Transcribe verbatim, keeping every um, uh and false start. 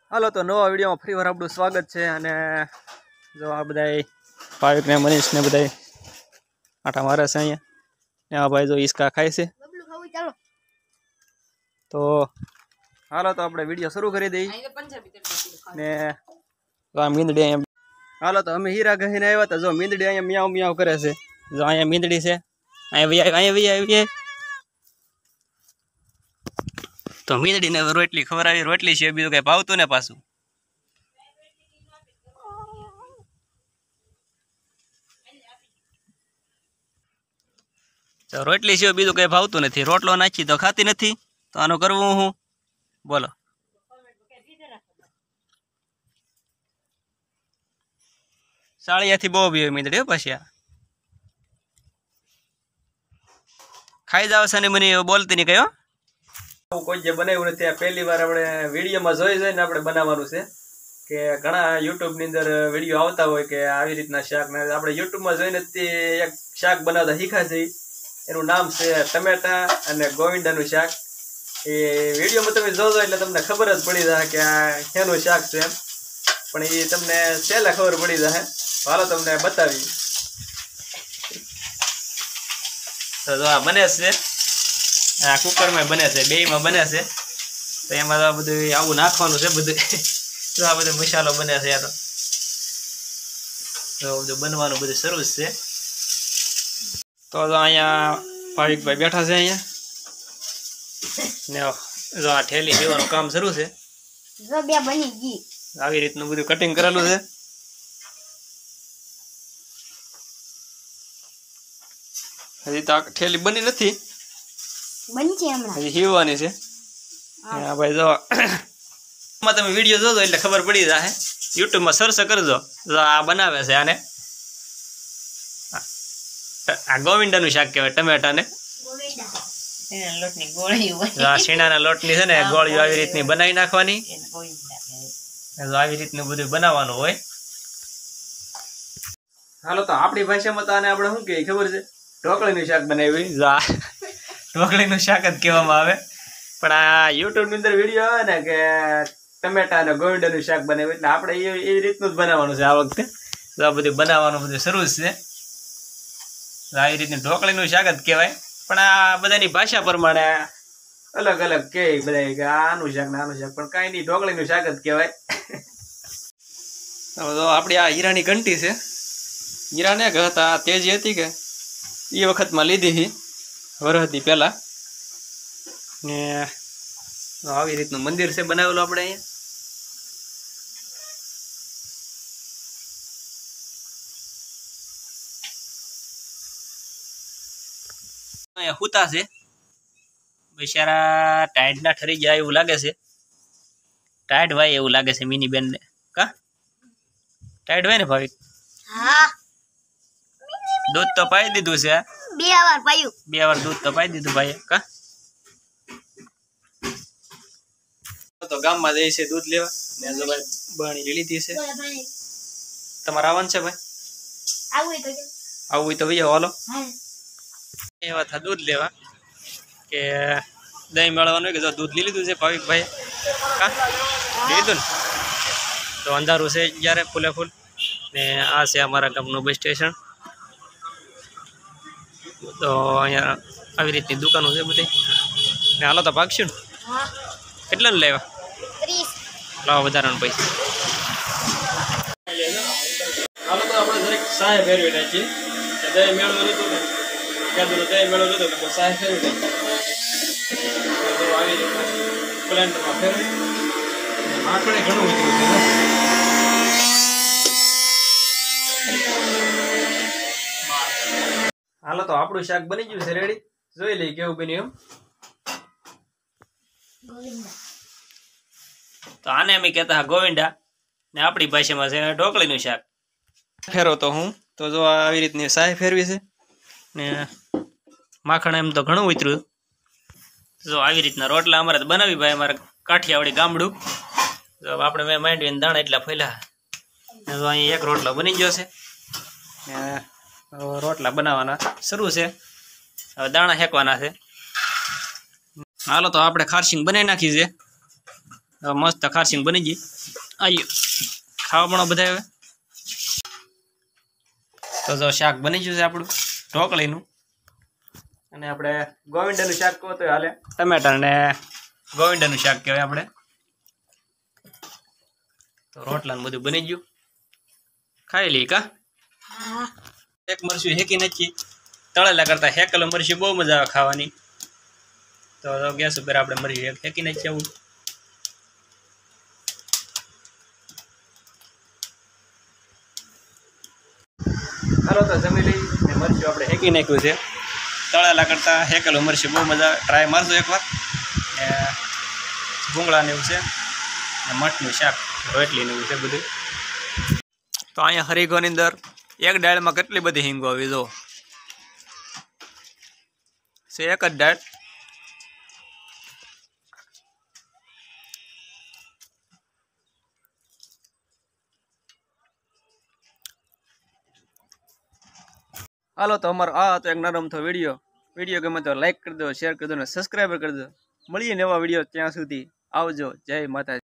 હાલો તો નવા વિડીયોમાં ફરી વાર આપણું સ્વાગત છે અને જો આ બધાય ભાવિક ને મનીષ ને બધાય આટા મારે છે અહીંયા ને આ ભાઈ જો ઈસકા ખાય છે તો હાલો તો આપણે વિડીયો શરૂ કરી દઈએ ને આ મીંદડી અહીંયા હાલો તો અમે હીરા ગહીને આવ્યા હતા જો મીંદડી અહીંયા મિયાવ મિયાવ કરે છે જો અહીંયા મીંદડી છે અહીંયા અહીંયા વી આવી તો મીંદડી ને રોટલી ખવડાવી રોટલી છે બીજું કઈ ભાવતું ને પાછું તો રોટલી છે બીજું કઈ ભાવતું નથી રોટલો નાખી તો ખાતી નથી તો આનું કરવું હું બોલો સાળિયાથી બહુ બી મીંદડી પછી આ ખાઈ જાવ છે ને મને બોલતી નહીં કયો કોઈ જે બનાવ્યું નથી આ પહેલી વાર આપણે વિડીયોમાં જોઈ જોઈને આપણે બનાવવાનું છે કે ઘણા યુટ્યુબની અંદર વિડીયો આવતા હોય કે આવી રીતના શાક ને આપણે યુટ્યુબમાં જોઈને એક શાક બનાવતા શીખ્યા છે એનું નામ છે ટમેટા અને ગોવિંદાનું શાક એ વિડીયોમાં તમે જોજો એટલે તમને ખબર જ પડી જાય કે આ શેનું શાક છે એમ પણ એ તમને પહેલા ખબર પડી જાય હાલો તમને બતાવી તો જો આ બને છે આ કુકરમાં બને છે બેયમાં બને છે તો એમાં તો બધું આવું નાખવાનું છે બધું તો આ બધો મસાલો બને છે યાર તો બધું બનવાનું બધું શરૂ છે તો અહીંયા ભાવિકભાઈ બેઠા છે અહીંયા ને જો આ ઠેલી દેવાનું કામ શરૂ છે જો બે બની ગઈ આવી રીતનું બધું કટિંગ કરેલું છે હજી તો ઠેલી બની નથી બનશે હમણાં હજી હીવવાની છે હા ભાઈ જો માં તમે વિડીયો જોજો એટલે ખબર પડી જાય યુટ્યુબમાં સર્ચ કરજો જો આ બનાવે છે આને આ ગોવિંદાનું શાક કહેવાય ટમેટા ને શીણાના લોટની છે ને ગોળીઓ આવી રીતની બનાવી નાખવાની આવી રીતનું બધું બનાવવાનું હોય હાલો તો આપણી ભાષામાં તો આને આપણે શું કહીએ ખબર છે ઢોકળીનું શાક બનાવી ઢોકળીનું શાક જ કહેવામાં આવે પણ આ યુટ્યુબની અંદર વિડીયો આવે ને કે ટમેટા અને ગોવિંદાનું શાક બનાવ્યું એટલે આપણે એ એ રીતનું જ બનાવવાનું છે આ વખતે તો આ બધું બનાવવાનું બધું શરૂ છે આવી રીતનું ઢોકળીનું શાક જ કહેવાય પણ આ બધાની ભાષા પ્રમાણે અલગ અલગ કહે બધા કે આનું શાક ને આનું શાક પણ કાંઈ નહીં ઢોકળીનું શાક જ કહેવાય તો આપણી આ હીરાની ઘંટી છે હીરા ને હતા તેજી હતી કે એ વખતમાં લીધી વરહદી પહેલા ને આવી રીતનું મંદિર છે બનાવેલું આપણે અહીંયા અહીંયા હુતા છે બિચારા ટાઈટ ના ઠરી જાય એવું લાગે છે ટાઈટ ભાઈ એવું લાગે છે મિની બેન ને કા ટાઈટ ભાઈ ને ભાવિક હા દૂધ તો પાઈ દીધું છે બે વાર પાયું બે વાર દૂધ તો પાઈ દીધું ભાઈ કા તો ગામમાં જઈ છે દૂધ લેવા ને જો ભાઈ બણી લઈ લીધી છે તમારે આવવાનું છે ભાઈ આવું તો આવું હોય તો ભાઈ હાલો એવા થા દૂધ લેવા કે દહીં મેળવવાનું કે જો દૂધ લઈ લીધું છે ભાવિકભાઈ કા લીધું ને તો અંધારું છે જ્યારે ફૂલે ફૂલ ને આ છે અમારા ગામનું બસ સ્ટેશન તો અહીંયા આવી રીતની દુકાનો છે બધી ને હાલો તો ભાગશું ને કેટલાનું લેવા લાવો વધારાનું પૈસા હાલો તો આપણે દરેક સાહેબ ફેરવી નાખીએ દહીં મેળવું નતું ને ક્યાં દહીં મેળવું નતું તો સાહેબ ફેરવી નાખીએ આવી રીતે પ્લેન્ટમાં ફેરવી આંકડે ઘણું ઉતર્યું છે હાલો તો આપણું શાક બની ગયું છે રેડી જોઈ લઈ કેવું બન્યું એમ તો આને અમે કહેતા ગોવિંદા ને આપણી ભાષામાં છે ઢોકળીનું શાક ફેરો તો હું તો જો આવી રીતની સાય ફેરવી છે ને માખણ એમ તો ઘણું ઉતર્યું જો આવી રીતના રોટલા અમારે બનાવી ભાઈ અમારે કાઠિયાવાડી ગામડું તો આપણે મેં માંડવીને દાણા એટલા ફેલા તો અહીં એક રોટલો બની ગયો છે ને રોટલા બનાવવાના શરૂ છે હવે દાણા હેકવાના છે હાલો તો આપણે ખારસિંગ બનાવી નાખી છે હવે મસ્ત ખારસીંગ બની ગઈ આયો ખાવા પણ બધા હવે તો જો શાક બની ગયું છે આપણું ઢોકળીનું અને આપણે ગોવિંદાનું શાક કહો તો હાલે ટમેટા અને ગોવિંદાનું શાક કહેવાય આપણે તો રોટલાનું બધું બની ગયું ખાઈ લઈ કા એક મરચું હેકી નાખી તળેલા કરતા હેકેલો મરચું બહુ મજા આવે ખાવાની તો ગેસ ઉપર આપણે મરચું હેકી નાખીએ આવું હાલો તો જમી લઈ ને મરચું આપણે હેકી નાખ્યું છે તળેલા કરતા હેકેલું મરચું બહુ મજા ટ્રાય મારજો એકવાર ને ભૂંગળાને એવું છે ને મઠનું શાક રોટલીને એવું છે બધું તો અહીંયા હરીગોની અંદર એક દાળમાં કેટલી બધી હિંગો આવી જો છે એક જ દાળ હાલો તો અમારો આ હતો એક નરમથો વિડીયો વિડીયો ગમે તો લાઈક કરી દો શેર કરી દો અને સબસ્ક્રાઈબર કરી દો મળીએ નવા વિડીયો ત્યાં સુધી આવજો જય માતા